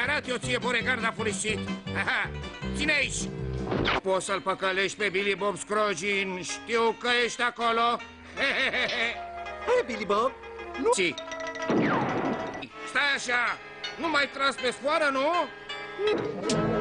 arăt eu ție, Beauregard furisit. Aha, ține aici. Poți să-l păcălești pe Billy Bob Scrogin, știu că ești acolo. Hai, Billy Bob, nu... Ții. Stai așa, nu mai tras pe sfoară, nu?